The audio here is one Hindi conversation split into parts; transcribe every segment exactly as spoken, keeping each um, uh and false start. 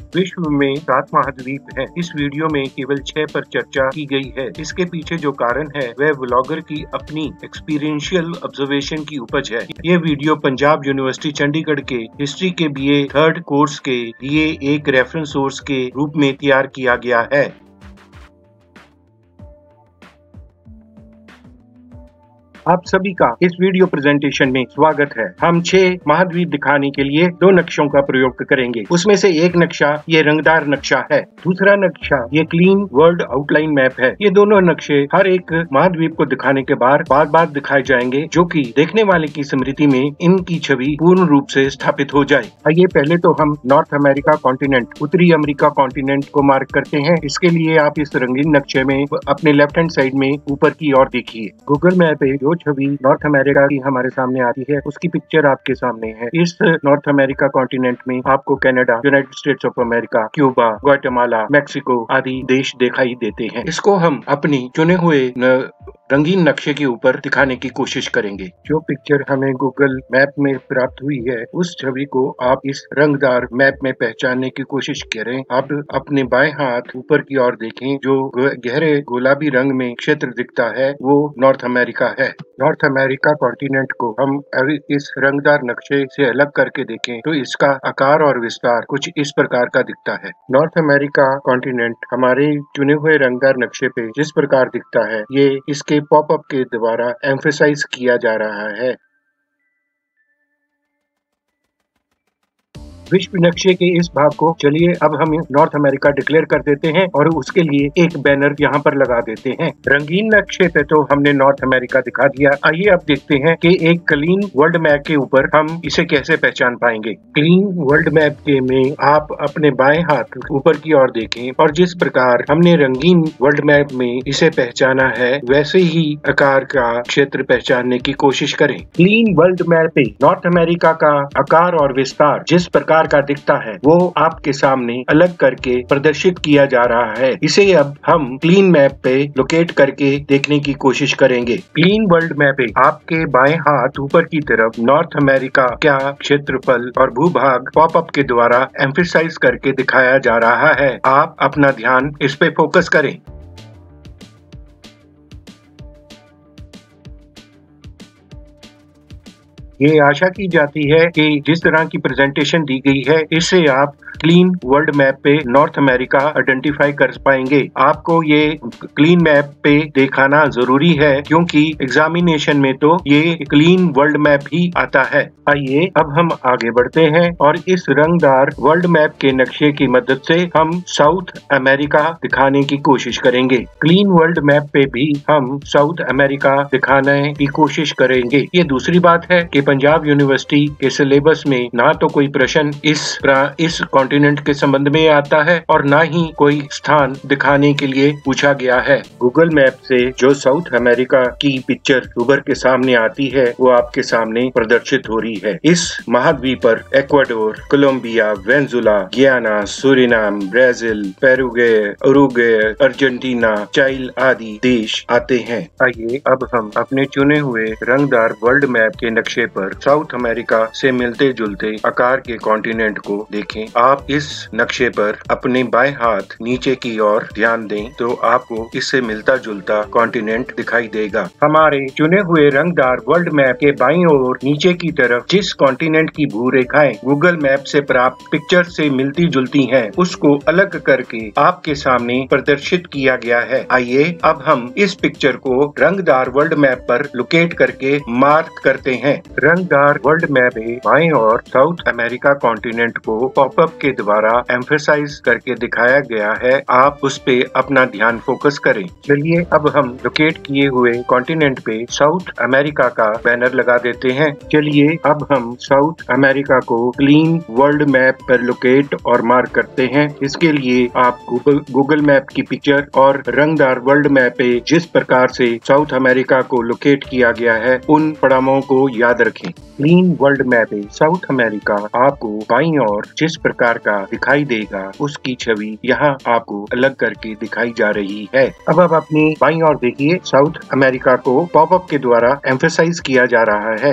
विश्व में सात महाद्वीप हैं। इस वीडियो में केवल छह पर चर्चा की गई है। इसके पीछे जो कारण है वह व्लॉगर की अपनी एक्सपीरियंशियल ऑब्जर्वेशन की उपज है। ये वीडियो पंजाब यूनिवर्सिटी चंडीगढ़ के हिस्ट्री के बीए थर्ड कोर्स के लिए एक रेफरेंस सोर्स के रूप में तैयार किया गया है। आप सभी का इस वीडियो प्रेजेंटेशन में स्वागत है। हम छह महाद्वीप दिखाने के लिए दो नक्शों का प्रयोग करेंगे। उसमें से एक नक्शा ये रंगदार नक्शा है, दूसरा नक्शा ये क्लीन वर्ल्ड आउटलाइन मैप है। ये दोनों नक्शे हर एक महाद्वीप को दिखाने के बाद बार बार दिखाए जाएंगे, जो कि देखने वाले की स्मृति में इनकी छवि पूर्ण रूप से स्थापित हो जाए। आइए पहले तो हम नॉर्थ अमेरिका कॉन्टिनेंट, उत्तरी अमेरिका कॉन्टिनेंट को मार्क करते हैं। इसके लिए आप इस रंगीन नक्शे में अपने लेफ्ट हैंड साइड में ऊपर की ओर देखिए। गूगल मैप पे जो छवि नॉर्थ अमेरिका की हमारे सामने आती है उसकी पिक्चर आपके सामने है। इस नॉर्थ अमेरिका कॉन्टिनेंट में आपको Canada, United States of America, Cuba, Guatemala, Mexico आदि देश दिखाई देते हैं। इसको हम अपनी चुने हुए न, रंगीन नक्शे के ऊपर दिखाने की कोशिश करेंगे। जो पिक्चर हमें गूगल मैप में प्राप्त हुई है उस छवि को आप इस रंगदार मैप में पहचानने की कोशिश करें। आप अपने बाएं हाथ ऊपर की ओर देखें। जो गहरे गुलाबी रंग में क्षेत्र दिखता है वो नॉर्थ अमेरिका है। नॉर्थ अमेरिका कॉन्टिनेंट को हम इस रंगदार नक्शे से अलग करके देखें तो इसका आकार और विस्तार कुछ इस प्रकार का दिखता है। नॉर्थ अमेरिका कॉन्टिनेंट हमारे चुने हुए रंगदार नक्शे पे जिस प्रकार दिखता है ये इसके पॉपअप के द्वारा एम्फसाइज किया जा रहा है। विश्व नक्शे के इस भाग को चलिए अब हम नॉर्थ अमेरिका डिक्लेयर कर देते हैं और उसके लिए एक बैनर यहाँ पर लगा देते हैं। रंगीन नक्शे पे तो हमने नॉर्थ अमेरिका दिखा दिया। आइए अब देखते हैं कि एक क्लीन वर्ल्ड मैप के ऊपर हम इसे कैसे पहचान पाएंगे। क्लीन वर्ल्ड मैप के में आप अपने बाएं हाथ ऊपर की ओर देखें और जिस प्रकार हमने रंगीन वर्ल्ड मैप में इसे पहचाना है वैसे ही आकार का क्षेत्र पहचानने की कोशिश करें। क्लीन वर्ल्ड मैप पे नॉर्थ अमेरिका का आकार और विस्तार जिस प्रकार का दिखता है वो आपके सामने अलग करके प्रदर्शित किया जा रहा है। इसे अब हम क्लीन मैप पे लोकेट करके देखने की कोशिश करेंगे। क्लीन वर्ल्ड मैप पे आपके बाएं हाथ ऊपर की तरफ नॉर्थ अमेरिका का क्षेत्रफल और भूभाग पॉपअप के द्वारा एम्फसाइज करके दिखाया जा रहा है। आप अपना ध्यान इस पे फोकस करें। ये आशा की जाती है कि जिस तरह की प्रेजेंटेशन दी गई है इससे आप क्लीन वर्ल्ड मैप पे नॉर्थ अमेरिका आइडेंटिफाई कर पाएंगे। आपको ये क्लीन मैप पे दिखाना जरूरी है क्योंकि एग्जामिनेशन में तो ये क्लीन वर्ल्ड मैप ही आता है। आइए अब हम आगे बढ़ते हैं और इस रंगदार वर्ल्ड मैप के नक्शे की मदद से हम साउथ अमेरिका दिखाने की कोशिश करेंगे। क्लीन वर्ल्ड मैप पे भी हम साउथ अमेरिका दिखाने की कोशिश करेंगे। ये दूसरी बात है कि पंजाब यूनिवर्सिटी के सिलेबस में ना तो कोई प्रश्न इस इस कॉन्टिनेंट के संबंध में आता है और ना ही कोई स्थान दिखाने के लिए पूछा गया है। गूगल मैप से जो साउथ अमेरिका की पिक्चर उभर के सामने आती है वो आपके सामने प्रदर्शित हो रही है। इस महाद्वीप पर Ecuador, Colombia, Venezuela, Guyana, Suriname, Brazil, Paraguay, Uruguay, Argentina, Chile आदि देश आते हैं। आइए अब हम अपने चुने हुए रंगदार वर्ल्ड मैप के नक्शे पर साउथ अमेरिका से मिलते जुलते आकार के कॉन्टिनेंट को देखें। आप इस नक्शे पर अपने बाएं हाथ नीचे की ओर ध्यान दें तो आपको इससे मिलता जुलता कॉन्टिनेंट दिखाई देगा। हमारे चुने हुए रंगदार वर्ल्ड मैप के बाईं ओर नीचे की तरफ जिस कॉन्टिनेंट की भू रेखाएं गूगल मैप से प्राप्त पिक्चर से मिलती जुलती हैं, उसको अलग करके आपके सामने प्रदर्शित किया गया है। आइए अब हम इस पिक्चर को रंगदार वर्ल्ड मैप पर लोकेट करके मार्क करते हैं। रंगदार वर्ल्ड मैप में बाईं ओर साउथ अमेरिका कॉन्टिनेंट को पॉपअप के द्वारा एम्फसाइज करके दिखाया गया है। आप उस पे अपना ध्यान फोकस करें। चलिए अब हम लोकेट किए हुए कॉन्टिनेंट पे साउथ अमेरिका का बैनर लगा देते हैं। चलिए अब हम साउथ अमेरिका को क्लीन वर्ल्ड मैप पर लोकेट और मार्क करते हैं। इसके लिए आप गूगल गूगल मैप की पिक्चर और रंगदार वर्ल्ड मैप पे जिस प्रकार से साउथ अमेरिका को लोकेट किया गया है उन पड़ावों को याद रखें। क्लीन वर्ल्ड मैप पे साउथ अमेरिका आपको बाईं ओर जिस प्रकार का दिखाई देगा उसकी छवि यहाँ आपको अलग करके दिखाई जा रही है। अब आप अपनी बाईं ओर देखिए, साउथ अमेरिका को पॉपअप के द्वारा एम्फसाइज किया जा रहा है।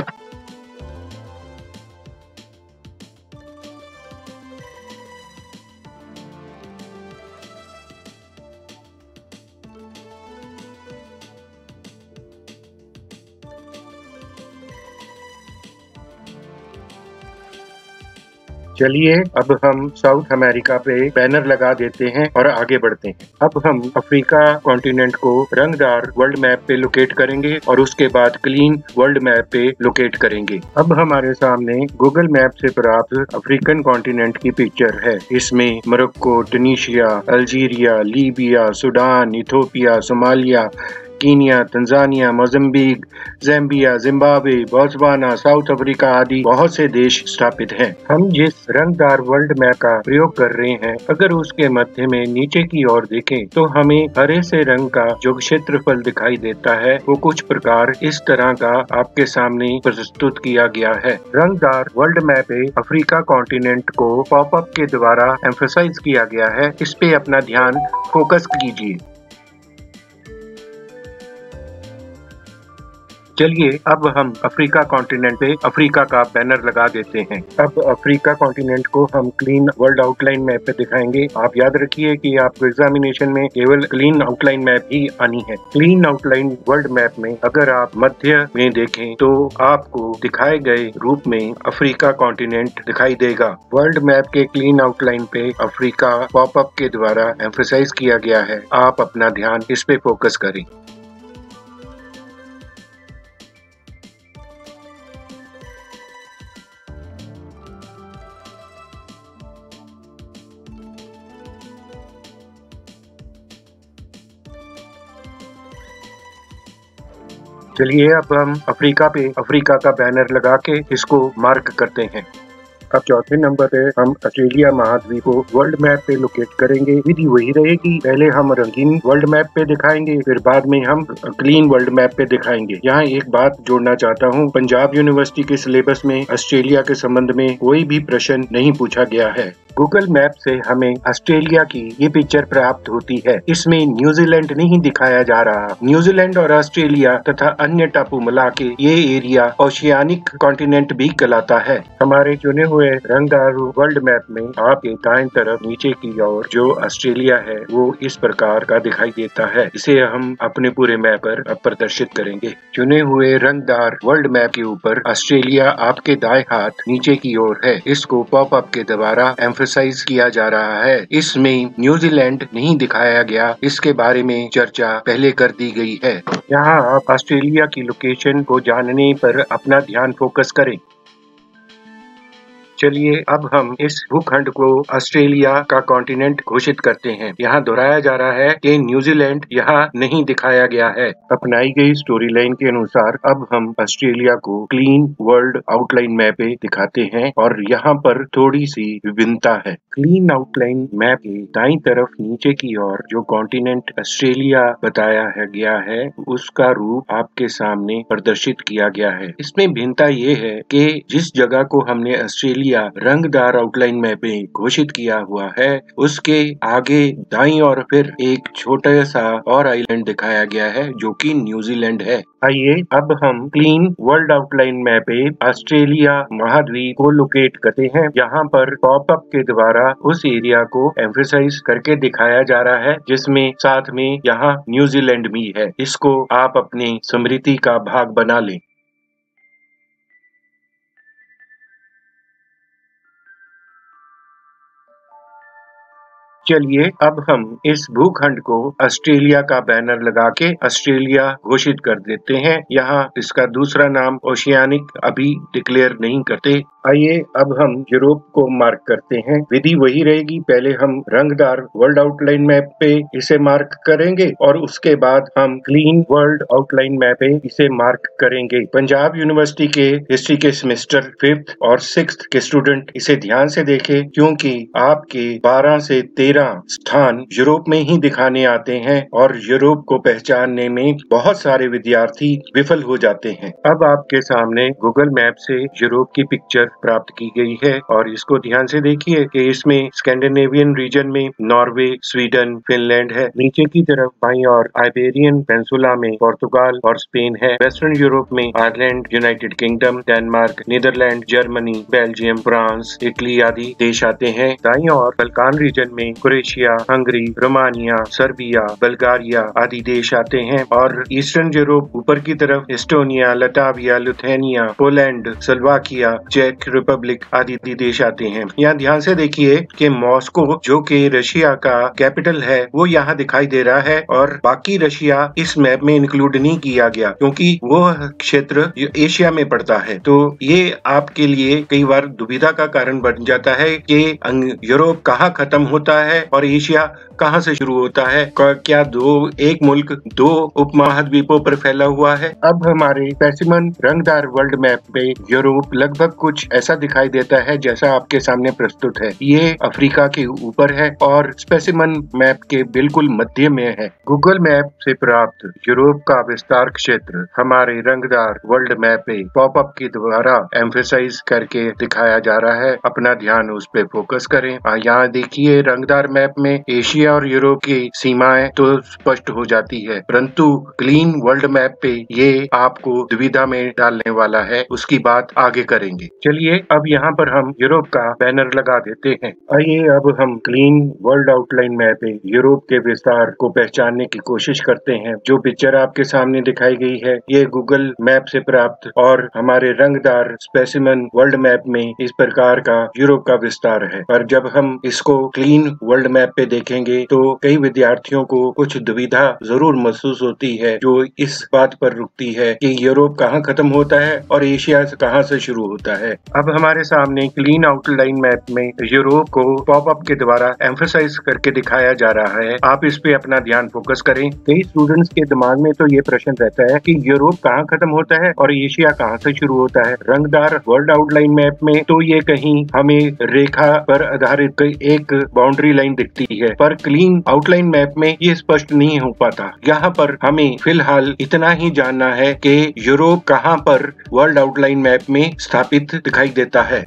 चलिए अब हम साउथ अमेरिका पे बैनर लगा देते हैं और आगे बढ़ते हैं। अब हम अफ्रीका कॉन्टिनेंट को रंगदार वर्ल्ड मैप पे लोकेट करेंगे और उसके बाद क्लीन वर्ल्ड मैप पे लोकेट करेंगे। अब हमारे सामने गूगल मैप से प्राप्त अफ्रीकन कॉन्टिनेंट की पिक्चर है। इसमें Morocco, Tunisia, Algeria, Libya, Sudan, Ethiopia, Somalia, Kenya, Tanzania, Mozambique, Zambia, Zimbabwe, Botswana, South Africa आदि बहुत से देश स्थापित हैं। हम जिस रंगदार वर्ल्ड मैप का प्रयोग कर रहे हैं, अगर उसके मध्य में नीचे की ओर देखें तो हमें हरे से रंग का जो क्षेत्रफल दिखाई देता है वो कुछ प्रकार इस तरह का आपके सामने प्रस्तुत किया गया है। रंगदार वर्ल्ड मैप पे अफ्रीका कॉन्टिनेंट को पॉपअप के द्वारा एम्फसाइज किया गया है। इस पे अपना ध्यान फोकस कीजिए। चलिए अब हम अफ्रीका कॉन्टिनेंट पे अफ्रीका का बैनर लगा देते हैं। अब अफ्रीका कॉन्टिनेंट को हम क्लीन वर्ल्ड आउटलाइन मैप पे दिखाएंगे। आप याद रखिए कि आपको एग्जामिनेशन में केवल क्लीन आउटलाइन मैप ही आनी है। क्लीन आउटलाइन वर्ल्ड मैप में अगर आप मध्य में देखें तो आपको दिखाए गए रूप में अफ्रीका कॉन्टिनेंट दिखाई देगा। वर्ल्ड मैप के क्लीन आउटलाइन पे अफ्रीका पॉपअप के द्वारा एम्फसाइज किया गया है। आप अपना ध्यान इस पे फोकस करें। चलिए अब हम अफ्रीका पे अफ्रीका का बैनर लगा के इसको मार्क करते हैं। अब चौथे नंबर पे हम ऑस्ट्रेलिया महाद्वीप को वर्ल्ड मैप पे लोकेट करेंगे। विधि वही रहेगी, पहले हम रंगीन वर्ल्ड मैप पे दिखाएंगे, फिर बाद में हम क्लीन वर्ल्ड मैप पे दिखाएंगे। यहाँ एक बात जोड़ना चाहता हूँ, पंजाब यूनिवर्सिटी के सिलेबस में ऑस्ट्रेलिया के संबंध में कोई भी प्रश्न नहीं पूछा गया है। गूगल मैप से हमें ऑस्ट्रेलिया की ये पिक्चर प्राप्त होती है। इसमें न्यूजीलैंड नहीं दिखाया जा रहा। न्यूजीलैंड और ऑस्ट्रेलिया तथा अन्य टापू मिला के ये एरिया ओशियानिक कॉन्टिनेंट भी कहलाता है। हमारे चुने हुए रंगदार वर्ल्ड मैप में आपके दाएं तरफ नीचे की ओर जो ऑस्ट्रेलिया है वो इस प्रकार का दिखाई देता है। इसे हम अपने पूरे मैप पर अब प्रदर्शित करेंगे। चुने हुए रंगदार वर्ल्ड मैप के ऊपर ऑस्ट्रेलिया आपके दाएं हाथ नीचे की ओर है। इसको पॉप अप के द्वारा साइज किया जा रहा है। इसमें न्यूजीलैंड नहीं दिखाया गया, इसके बारे में चर्चा पहले कर दी गई है। यहाँ आप ऑस्ट्रेलिया की लोकेशन को जानने पर अपना ध्यान फोकस करें। चलिए अब हम इस भूखंड को ऑस्ट्रेलिया का कॉन्टिनेंट घोषित करते हैं। यहाँ दोहराया जा रहा है कि न्यूजीलैंड यहाँ नहीं दिखाया गया है। अपनाई गई स्टोरी लाइन के अनुसार अब हम ऑस्ट्रेलिया को क्लीन वर्ल्ड आउटलाइन मैप पे दिखाते हैं और यहाँ पर थोड़ी सी विभिन्नता है। क्लीन आउटलाइन मैप के दाईं तरफ नीचे की ओर जो कॉन्टिनेंट ऑस्ट्रेलिया बताया है गया है उसका रूप आपके सामने प्रदर्शित किया गया है। इसमें भिन्नता ये है कि जिस जगह को हमने ऑस्ट्रेलिया रंगदार आउटलाइन मैप में घोषित किया हुआ है उसके आगे दाईं ओर फिर एक छोटा सा और आइलैंड दिखाया गया है जो कि न्यूजीलैंड है। आइए अब हम क्लीन वर्ल्ड आउटलाइन मैप पे ऑस्ट्रेलिया महाद्वीप को लोकेट करते हैं। यहाँ पर पॉपअप के द्वारा उस एरिया को एम्फसाइज करके दिखाया जा रहा है जिसमें साथ में यहाँ न्यूजीलैंड भी है। इसको आप अपनी स्मृति का भाग बना लें। चलिए अब हम इस भूखंड को ऑस्ट्रेलिया का बैनर लगा के ऑस्ट्रेलिया घोषित कर देते हैं। यहाँ इसका दूसरा नाम ओशियानिक अभी डिक्लेयर नहीं करते। आइए अब हम यूरोप को मार्क करते हैं। विधि वही रहेगी, पहले हम रंगदार वर्ल्ड आउटलाइन मैप पे इसे मार्क करेंगे और उसके बाद हम क्लीन वर्ल्ड आउटलाइन मैप पे इसे मार्क करेंगे। पंजाब यूनिवर्सिटी के हिस्ट्री के सेमेस्टर फिफ्थ और सिक्स्थ के स्टूडेंट इसे ध्यान से देखें क्योंकि आपके बारह से तेरह स्थान यूरोप में ही दिखाने आते हैं और यूरोप को पहचानने में बहुत सारे विद्यार्थी विफल हो जाते हैं। अब आपके सामने गूगल मैप से यूरोप की पिक्चर प्राप्त की गई है और इसको ध्यान से देखिए कि इसमें स्कैंडिनेवियन रीजन में नॉर्वे, स्वीडन, फिनलैंड है। नीचे की तरफ बाईं और आइबेरियन पेंसुला में पोर्तुगाल और स्पेन है। वेस्टर्न यूरोप में Ireland, United Kingdom, Denmark, Netherlands, Germany, Belgium, France, Italy आदि देश आते हैं। दाईं और बल्कान रीजन में Croatia, Hungary, Romania, Serbia, Bulgaria आदि देश आते हैं और ईस्टर्न यूरोप ऊपर की तरफ Estonia, Latvia, Lithuania, Poland, Slovakia, check, check Republic आदि देश आते हैं। यहाँ ध्यान से देखिए कि मॉस्को जो कि रशिया का कैपिटल है वो यहाँ दिखाई दे रहा है और बाकी रशिया इस मैप में इंक्लूड नहीं किया गया क्योंकि वो क्षेत्र एशिया में पड़ता है। तो ये आपके लिए कई बार दुविधा का कारण बन जाता है कि यूरोप कहाँ खत्म होता है और एशिया कहाँ से शुरू होता है। क्या दो एक मुल्क दो उपमहाद्वीपों पर फैला हुआ है? अब हमारे स्पेसिमन रंगदार वर्ल्ड मैप पे यूरोप लगभग कुछ ऐसा दिखाई देता है जैसा आपके सामने प्रस्तुत है। ये अफ्रीका के ऊपर है और स्पेसिमन मैप के बिल्कुल मध्य में है। गूगल मैप से प्राप्त यूरोप का विस्तार क्षेत्र हमारे रंगदार वर्ल्ड मैप पे पॉपअप के द्वारा एम्फेसाइज करके दिखाया जा रहा है। अपना ध्यान उस पे फोकस करें। यहाँ देखिए रंगदार मैप में एशिया और यूरोप की सीमाएं तो स्पष्ट हो जाती है, परंतु क्लीन वर्ल्ड मैप पे ये आपको दुविधा में डालने वाला है। उसकी बात आगे करेंगे। चलिए अब यहाँ पर हम यूरोप का बैनर लगा देते हैं। आइए अब हम क्लीन वर्ल्ड आउटलाइन मैप पे यूरोप के विस्तार को पहचानने की कोशिश करते हैं। जो पिक्चर आपके सामने दिखाई गई है ये गूगल मैप से प्राप्त और हमारे रंगदार स्पेसिमन वर्ल्ड मैप में इस प्रकार का यूरोप का विस्तार है। पर जब हम इसको क्लीन वर्ल्ड मैप पे देखेंगे तो कई विद्यार्थियों को कुछ दुविधा जरूर महसूस होती है, जो इस बात पर रुकती है कि यूरोप कहाँ खत्म होता है और एशिया कहाँ से शुरू होता है। अब हमारे सामने क्लीन आउटलाइन मैप में यूरोप को पॉपअप के द्वारा एम्फसाइज करके दिखाया जा रहा है। आप इस पे अपना ध्यान फोकस करें। कई स्टूडेंट्स के दिमाग में तो ये प्रश्न रहता है कि यूरोप कहाँ खत्म होता है और एशिया कहाँ से शुरू होता है। रंगदार वर्ल्ड आउटलाइन मैप में तो ये कहीं हमें रेखा पर आधारित एक बाउंड्री लाइन दिखती है, पर क्लीन आउटलाइन मैप में ये स्पष्ट नहीं हो पाता। यहाँ पर हमें फिलहाल इतना ही जानना है कि यूरोप कहाँ पर वर्ल्ड आउटलाइन मैप में स्थापित दिखाई देता है।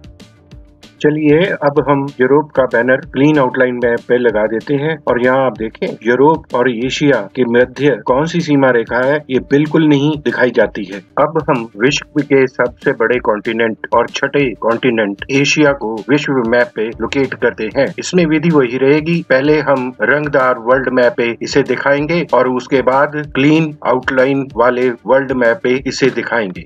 चलिए अब हम यूरोप का बैनर क्लीन आउटलाइन मैप पे लगा देते हैं और यहाँ आप देखें यूरोप और एशिया के मध्य कौन सी सीमा रेखा है ये बिल्कुल नहीं दिखाई जाती है। अब हम विश्व के सबसे बड़े कॉन्टिनेंट और छठे कॉन्टिनेंट एशिया को विश्व मैप पे लोकेट करते हैं। इसमें विधि वही रहेगी, पहले हम रंगदार वर्ल्ड मैप पे इसे दिखाएंगे और उसके बाद क्लीन आउटलाइन वाले वर्ल्ड मैप पे इसे दिखाएंगे।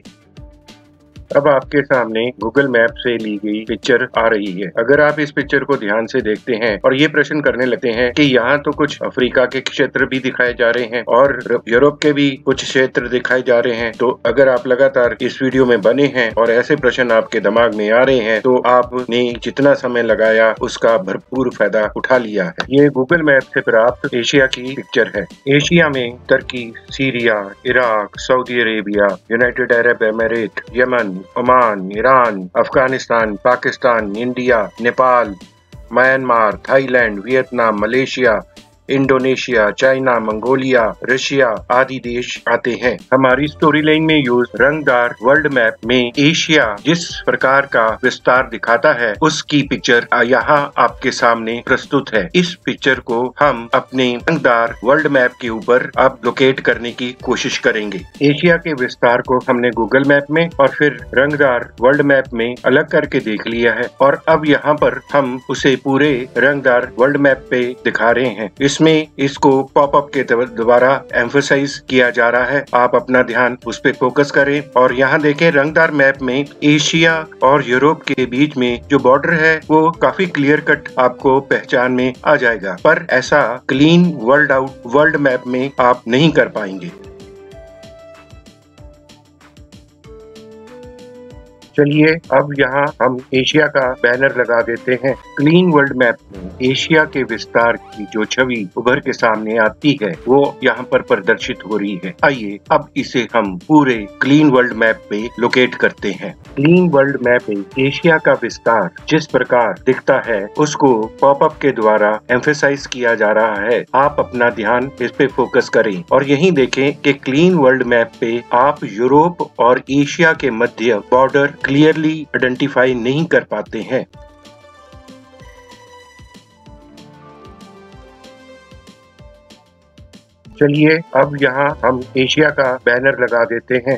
अब आपके सामने गूगल मैप से ली गई पिक्चर आ रही है। अगर आप इस पिक्चर को ध्यान से देखते हैं और ये प्रश्न करने लगते हैं कि यहाँ तो कुछ अफ्रीका के क्षेत्र भी दिखाए जा रहे हैं और यूरोप के भी कुछ क्षेत्र दिखाए जा रहे हैं, तो अगर आप लगातार इस वीडियो में बने हैं और ऐसे प्रश्न आपके दिमाग में आ रहे हैं तो आपने जितना समय लगाया उसका भरपूर फायदा उठा लिया है। ये गूगल मैप से प्राप्त एशिया की पिक्चर है। एशिया में Turkey, Syria, Iraq, Saudi Arabia, United Arab Emirate, Yemen, Oman, Iran, Afghanistan, Pakistan, India, Nepal, Myanmar, Thailand, Vietnam, Malaysia, Indonesia, China, Mongolia, Russia आदि देश आते हैं। हमारी स्टोरी लाइन में यूज रंगदार वर्ल्ड मैप में एशिया जिस प्रकार का विस्तार दिखाता है उसकी पिक्चर यहाँ आपके सामने प्रस्तुत है। इस पिक्चर को हम अपने रंगदार वर्ल्ड मैप के ऊपर अब लोकेट करने की कोशिश करेंगे। एशिया के विस्तार को हमने गूगल मैप में और फिर रंगदार वर्ल्ड मैप में अलग करके देख लिया है और अब यहाँ पर हम उसे पूरे रंगदार वर्ल्ड मैप पे दिखा रहे हैं। इसमें इसको पॉपअप के द्वारा एम्फसाइज किया जा रहा है। आप अपना ध्यान उस पे फोकस करें और यहाँ देखें रंगदार मैप में एशिया और यूरोप के बीच में जो बॉर्डर है वो काफी क्लियर कट आपको पहचान में आ जाएगा, पर ऐसा clean world out world map में आप नहीं कर पाएंगे। चलिए अब यहाँ हम एशिया का बैनर लगा देते हैं। क्लीन वर्ल्ड मैप में एशिया के विस्तार की जो छवि उभर के सामने आती है वो यहाँ पर प्रदर्शित हो रही है। आइए अब इसे हम पूरे क्लीन वर्ल्ड मैप पे लोकेट करते हैं। क्लीन वर्ल्ड मैप पे एशिया का विस्तार जिस प्रकार दिखता है उसको पॉपअप के द्वारा एम्फेसाइज किया जा रहा है। आप अपना ध्यान इस पे फोकस करें और यही देखें कि क्लीन वर्ल्ड मैप पे आप यूरोप और एशिया के मध्य बॉर्डर क्लियरली आइडेंटिफाई नहीं कर पाते हैं। चलिए अब यहाँ हम एशिया का बैनर लगा देते हैं।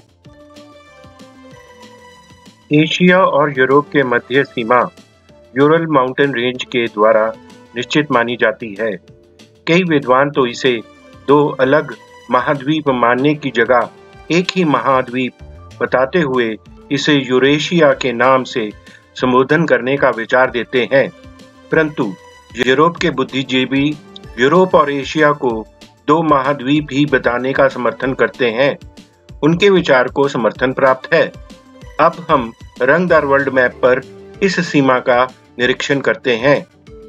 एशिया और यूरोप के मध्य सीमा यूरल माउंटेन रेंज के द्वारा निश्चित मानी जाती है। कई विद्वान तो इसे दो अलग महाद्वीप मानने की जगह एक ही महाद्वीप बताते हुए इसे यूरेशिया के नाम से संबोधन करने का विचार देते हैं, परंतु यूरोप के बुद्धिजीवी यूरोप और एशिया को दो महाद्वीप ही बताने का समर्थन करते हैं। उनके विचार को समर्थन प्राप्त है। अब हम रंगदार वर्ल्ड मैप पर इस सीमा का निरीक्षण करते हैं।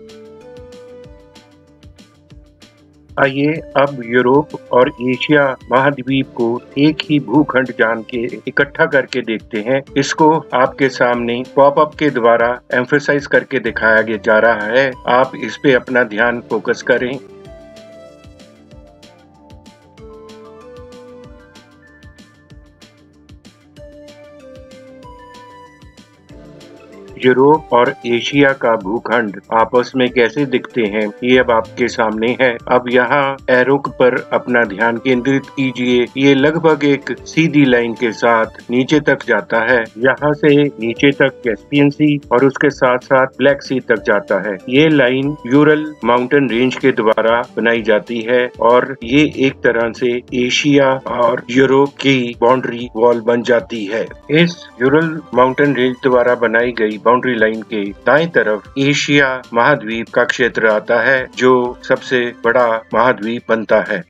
आइए अब यूरोप और एशिया महाद्वीप को एक ही भूखंड जान के इकट्ठा करके देखते हैं। इसको आपके सामने पॉपअप के द्वारा एम्फसाइज करके दिखाया जा रहा है। आप इस पे अपना ध्यान फोकस करें। यूरोप और एशिया का भूखंड आपस में कैसे दिखते हैं, ये अब आपके सामने है। अब यहाँ एरो पर अपना ध्यान केंद्रित कीजिए। ये लगभग एक सीधी लाइन के साथ नीचे तक जाता है। यहाँ से नीचे तक कैस्पियन सी और उसके साथ साथ ब्लैक सी तक जाता है। ये लाइन यूरल माउंटेन रेंज के द्वारा बनाई जाती है और ये एक तरह से एशिया और यूरोप की बाउंड्री वॉल बन जाती है। इस यूरल माउंटेन रेंज द्वारा बनाई गई बाउंड्री लाइन के दाएं तरफ एशिया महाद्वीप का क्षेत्र आता है, जो सबसे बड़ा महाद्वीप बनता है।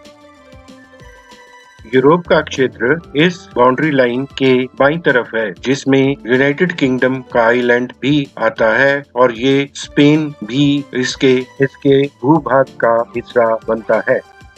यूरोप का क्षेत्र इस बाउंड्री लाइन के बाईं तरफ है, जिसमें यूनाइटेड किंगडम का आइलैंड भी आता है और ये स्पेन भी इसके इसके भूभाग का हिस्सा बनता है।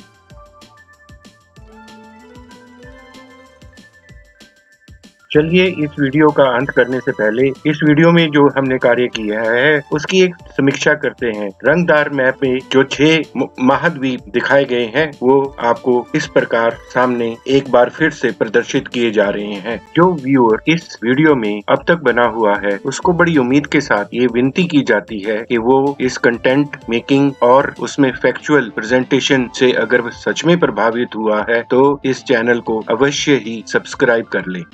चलिए इस वीडियो का अंत करने से पहले इस वीडियो में जो हमने कार्य किया है उसकी एक समीक्षा करते हैं। रंगदार मैप में जो छह महाद्वीप दिखाए गए हैं वो आपको इस प्रकार सामने एक बार फिर से प्रदर्शित किए जा रहे हैं। जो व्यूअर इस वीडियो में अब तक बना हुआ है उसको बड़ी उम्मीद के साथ ये विनती की जाती है कि वो इस कंटेंट मेकिंग और उसमें फैक्चुअल प्रेजेंटेशन से अगर सच में प्रभावित हुआ है तो इस चैनल को अवश्य ही सब्सक्राइब कर ले।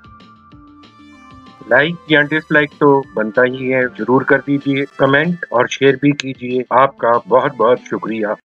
लाइक या डिसलाइक तो बनता ही है, जरूर कर दीजिए। कमेंट और शेयर भी कीजिए। आपका बहुत बहुत शुक्रिया।